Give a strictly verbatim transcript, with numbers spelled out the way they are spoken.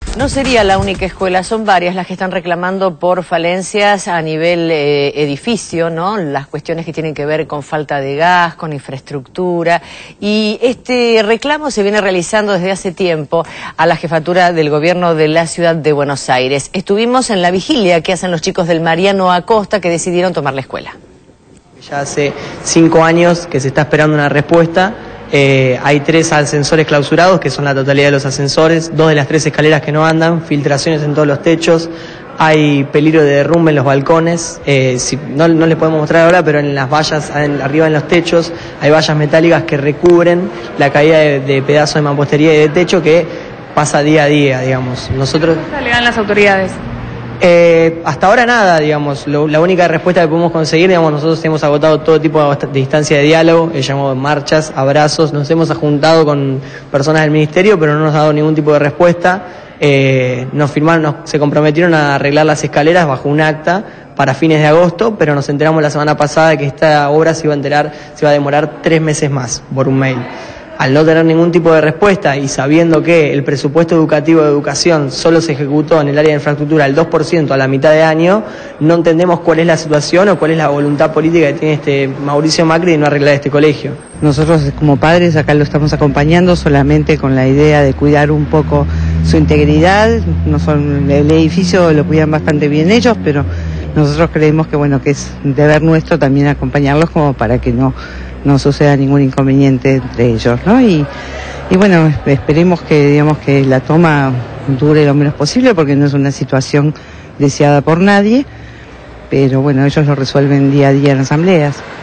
No sería la única escuela, son varias las que están reclamando por falencias a nivel eh, edificio, ¿no? Las cuestiones que tienen que ver con falta de gas, con infraestructura. Y este reclamo se viene realizando desde hace tiempo a la jefatura del gobierno de la ciudad de Buenos Aires. Estuvimos en la vigilia que hacen los chicos del Mariano Acosta que decidieron tomar la escuela. Ya hace cinco años que se está esperando una respuesta. Eh, hay tres ascensores clausurados, que son la totalidad de los ascensores, dos de las tres escaleras que no andan, filtraciones en todos los techos, hay peligro de derrumbe en los balcones, eh, si, no, no les podemos mostrar ahora, pero en las vallas, en, arriba en los techos, hay vallas metálicas que recubren la caída de, de pedazos de mampostería y de techo que pasa día a día, digamos. Nosotros... ¿Qué le dan las autoridades? Eh, hasta ahora nada, digamos, lo, la única respuesta que podemos conseguir, digamos, nosotros hemos agotado todo tipo de, de instancia de diálogo, eh, llamamos marchas, abrazos, nos hemos juntado con personas del ministerio, pero no nos ha dado ningún tipo de respuesta. Eh, nos firmaron, nos, se comprometieron a arreglar las escaleras bajo un acta para fines de agosto, pero nos enteramos la semana pasada que esta obra se iba a enterar, se iba a demorar tres meses más por un mail. Al no tener ningún tipo de respuesta y sabiendo que el presupuesto educativo de educación solo se ejecutó en el área de infraestructura el dos por ciento a la mitad de año, no entendemos cuál es la situación o cuál es la voluntad política que tiene este Mauricio Macri de no arreglar este colegio. Nosotros como padres acá lo estamos acompañando solamente con la idea de cuidar un poco su integridad. No son, el edificio lo cuidan bastante bien ellos, pero nosotros creemos que bueno que es deber nuestro también acompañarlos como para que no no suceda ningún inconveniente entre ellos, ¿no? Y, y bueno, esperemos que digamos que la toma dure lo menos posible porque no es una situación deseada por nadie, pero bueno, ellos lo resuelven día a día en asambleas.